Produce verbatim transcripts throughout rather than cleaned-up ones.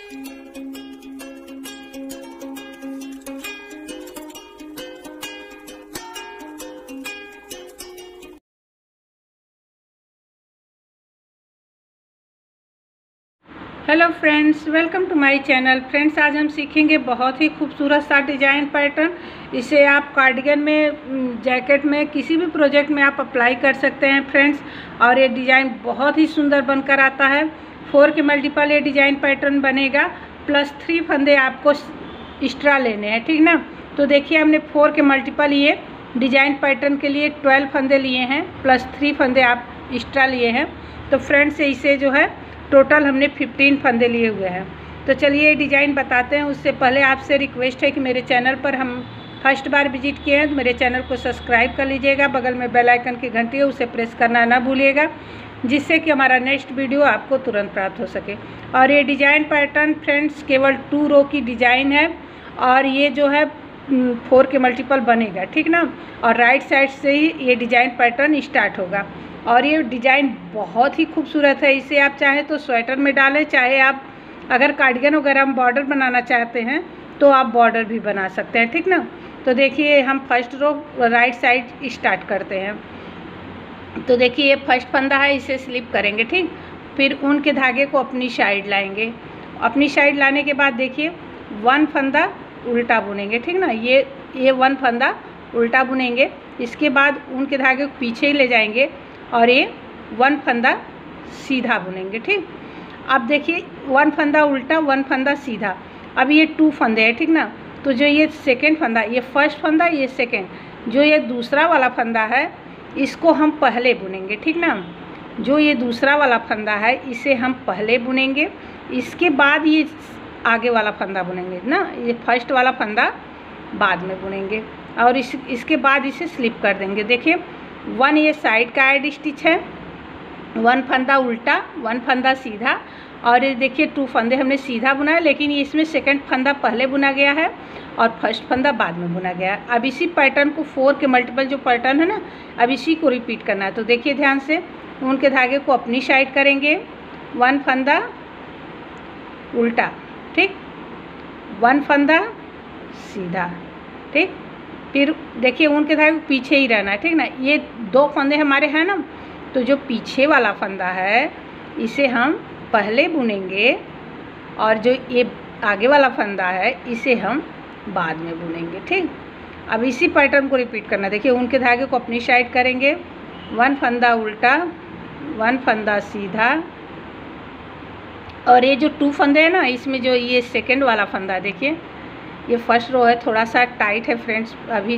Hello friends, welcome to my channel. Friends, आज हम सीखेंगे बहुत ही खूबसूरत सा डिज़ाइन पैटर्न। इसे आप कार्डिगन में, जैकेट में, किसी भी प्रोजेक्ट में आप अप्लाई कर सकते हैं फ्रेंड्स। और ये डिज़ाइन बहुत ही सुंदर बनकर आता है। फोर के मल्टीपल ये डिज़ाइन पैटर्न बनेगा, प्लस थ्री फंदे आपको एक्स्ट्रा लेने हैं, ठीक ना। तो देखिए, हमने फोर के मल्टीपल ये डिज़ाइन पैटर्न के लिए ट्वेल्व फंदे लिए हैं, प्लस थ्री फंदे आप एक्स्ट्रा लिए हैं। तो फ्रेंड्स, इसे जो है टोटल हमने फिफ्टीन फंदे लिए हुए हैं। तो चलिए डिज़ाइन बताते हैं। उससे पहले आपसे रिक्वेस्ट है कि मेरे चैनल पर हम फर्स्ट बार विजिट किए हैं तो मेरे चैनल को सब्सक्राइब कर लीजिएगा। बगल में बेल आइकन की घंटी है, उसे प्रेस करना ना भूलिएगा, जिससे कि हमारा नेक्स्ट वीडियो आपको तुरंत प्राप्त हो सके। और ये डिज़ाइन पैटर्न फ्रेंड्स केवल टू रो की डिज़ाइन है, और ये जो है फोर के मल्टीपल बनेगा, ठीक ना। और राइट साइड से ही ये डिज़ाइन पैटर्न स्टार्ट होगा। और ये डिज़ाइन बहुत ही खूबसूरत है। इसे आप चाहे तो स्वेटर में डालें, चाहे आप अगर कार्डिगन वगैरह हम बॉर्डर बनाना चाहते हैं तो आप बॉर्डर भी बना सकते हैं, ठीक ना। तो देखिए, हम first row right side start करते हैं। तो देखिए, ये फर्स्ट फंदा है, इसे स्लिप करेंगे, ठीक। फिर ऊन के धागे को अपनी साइड लाएंगे। अपनी साइड लाने के बाद देखिए, वन फंदा उल्टा बुनेंगे, ठीक ना। ये ये वन फंदा उल्टा बुनेंगे। इसके बाद ऊन के धागे को पीछे ही ले जाएंगे और ये वन फंदा सीधा बुनेंगे, ठीक। अब देखिए, वन फंदा उल्टा, वन फंदा सीधा। अब ये टू फंदे हैं, ठीक ना। तो जो ये सेकेंड फंदा, ये फर्स्ट फंदा, ये सेकेंड, जो ये दूसरा वाला फंदा है इसको हम पहले बुनेंगे, ठीक ना। जो ये दूसरा वाला फंदा है इसे हम पहले बुनेंगे, इसके बाद ये आगे वाला फंदा बुनेंगे ना। ये फर्स्ट वाला फंदा बाद में बुनेंगे और इस इसके बाद इसे स्लिप कर देंगे। देखिए, वन ये साइड का एड स्टिच है, वन फंदा उल्टा, वन फंदा सीधा। और ये देखिए, टू फंदे हमने सीधा बुना है, लेकिन इसमें सेकंड फंदा पहले बुना गया है और फर्स्ट फंदा बाद में बुना गया है। अब इसी पैटर्न को फोर के मल्टीपल जो पैटर्न है ना, अब इसी को रिपीट करना है। तो देखिए ध्यान से, ऊन के धागे को अपनी साइड करेंगे, वन फंदा उल्टा, ठीक, वन फंदा सीधा, ठीक। फिर देखिए, ऊन के धागे को पीछे ही रहना है, ठीक ना। ये दो फंदे हमारे हैं ना, तो जो पीछे वाला फंदा है इसे हम पहले बुनेंगे और जो ये आगे वाला फंदा है इसे हम बाद में बुनेंगे, ठीक। अब इसी पैटर्न को रिपीट करना। देखिए, ऊन के धागे को अपनी साइड करेंगे, वन फंदा उल्टा, वन फंदा सीधा। और ये जो टू फंदे हैं ना, इसमें जो ये सेकेंड वाला फंदा, देखिए ये फर्स्ट रो है, थोड़ा सा टाइट है फ्रेंड्स अभी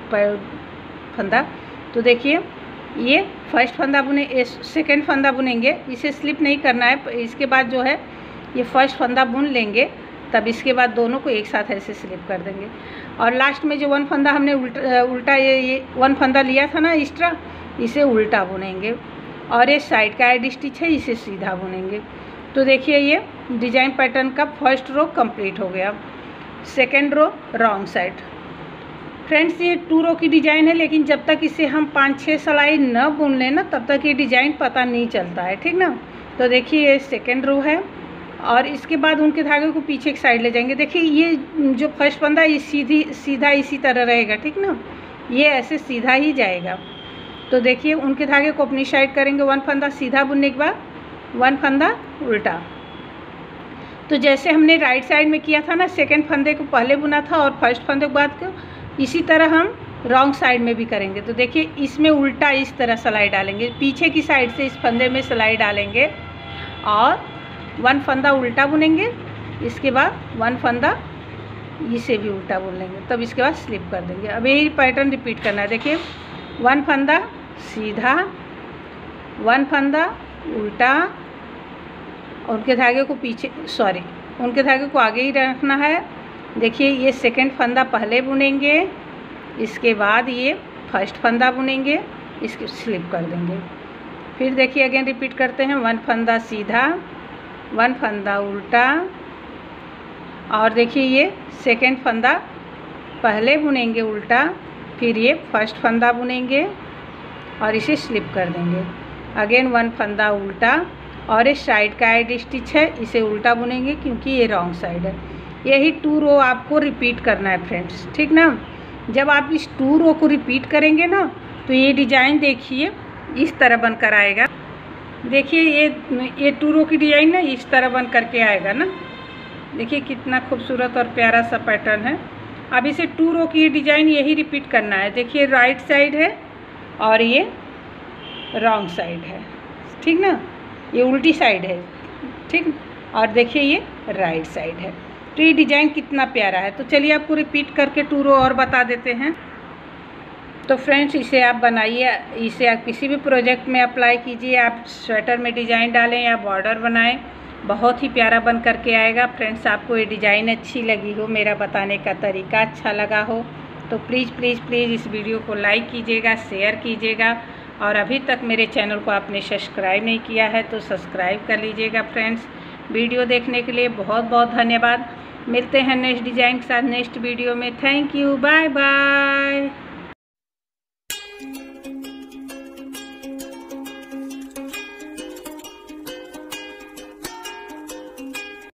फंदा। तो देखिए, ये फर्स्ट फंदा बुने, ये सेकेंड फंदा बुनेंगे, इसे स्लिप नहीं करना है। इसके बाद जो है ये फर्स्ट फंदा बुन लेंगे, तब इसके बाद दोनों को एक साथ ऐसे स्लिप कर देंगे। और लास्ट में जो वन फंदा हमने उल्टा उल्टा ये ये वन फंदा लिया था ना एक्स्ट्रा, इसे उल्टा बुनेंगे। और ये साइड का एड स्टिच है, इसे सीधा बुनेंगे। तो देखिए, ये डिज़ाइन पैटर्न का फर्स्ट रो कंप्लीट हो गया। Second row wrong side. Friends, ये टू रो की डिज़ाइन है, लेकिन जब तक इसे हम पाँच छः सिलाई न बुन लें ना, तब तक ये डिज़ाइन पता नहीं चलता है, ठीक ना। तो देखिए, ये सेकेंड रो है और इसके बाद उनके धागे को पीछे की साइड ले जाएंगे। देखिए, ये जो फर्स्ट फंदा है ये सीधी सीधा इसी तरह रहेगा, ठीक ना। ये ऐसे सीधा ही जाएगा। तो देखिए, उनके धागे को अपनी साइड करेंगे, वन फंदा सीधा बुनने के बाद वन फंदा उल्टा। तो जैसे हमने राइट साइड में किया था ना, सेकंड फंदे को पहले बुना था और फर्स्ट फंदे के बाद को, इसी तरह हम रॉन्ग साइड में भी करेंगे। तो देखिए, इसमें उल्टा इस तरह सिलाई डालेंगे, पीछे की साइड से इस फंदे में सिलाई डालेंगे और वन फंदा उल्टा बुनेंगे। इसके बाद वन फंदा इसे भी उल्टा बुन लेंगे, तब इसके बाद स्लिप कर देंगे। अब यही पैटर्न रिपीट करना है। देखिए, वन फंदा सीधा, वन फंदा उल्टा, उनके धागे को पीछे, सॉरी उनके धागे को आगे ही रखना है। देखिए, ये सेकंड फंदा पहले बुनेंगे, इसके बाद ये फर्स्ट फंदा बुनेंगे, इसके स्लिप कर देंगे। फिर देखिए, अगेन रिपीट करते हैं, वन फंदा सीधा, वन फंदा उल्टा। और देखिए, ये सेकंड फंदा पहले बुनेंगे उल्टा, फिर ये फर्स्ट फंदा बुनेंगे और इसे स्लिप कर देंगे। अगेन वन फंदा उल्टा और इस साइड का एड स्टिच है, इसे उल्टा बुनेंगे क्योंकि ये रॉन्ग साइड है। यही टू रो आपको रिपीट करना है फ्रेंड्स, ठीक ना। जब आप इस टू रो को रिपीट करेंगे ना तो ये डिज़ाइन देखिए इस तरह बनकर आएगा। देखिए ये ये टू रो की डिज़ाइन ना इस तरह बन करके आएगा ना। देखिए कितना खूबसूरत और प्यारा सा पैटर्न है। अब इसे टू रो की डिज़ाइन यही रिपीट करना है। देखिए राइट साइड है और ये रॉन्ग साइड है, ठीक ना, ये उल्टी साइड है, ठीक। और देखिए ये राइट साइड है। तो ये डिज़ाइन कितना प्यारा है। तो चलिए आपको रिपीट करके टू रो और बता देते हैं। तो फ्रेंड्स इसे आप बनाइए, इसे आप किसी भी प्रोजेक्ट में अप्लाई कीजिए। आप स्वेटर में डिज़ाइन डालें या बॉर्डर बनाएं, बहुत ही प्यारा बन करके आएगा। फ्रेंड्स आपको ये डिज़ाइन अच्छी लगी हो, मेरा बताने का तरीका अच्छा लगा हो तो प्लीज़ प्लीज़ प्लीज़ इस वीडियो को लाइक कीजिएगा, शेयर कीजिएगा। और अभी तक मेरे चैनल को आपने सब्सक्राइब नहीं किया है तो सब्सक्राइब कर लीजिएगा। फ्रेंड्स वीडियो देखने के लिए बहुत बहुत धन्यवाद। मिलते हैं नेक्स्ट डिज़ाइन के साथ नेक्स्ट वीडियो में। Thank you, bye bye.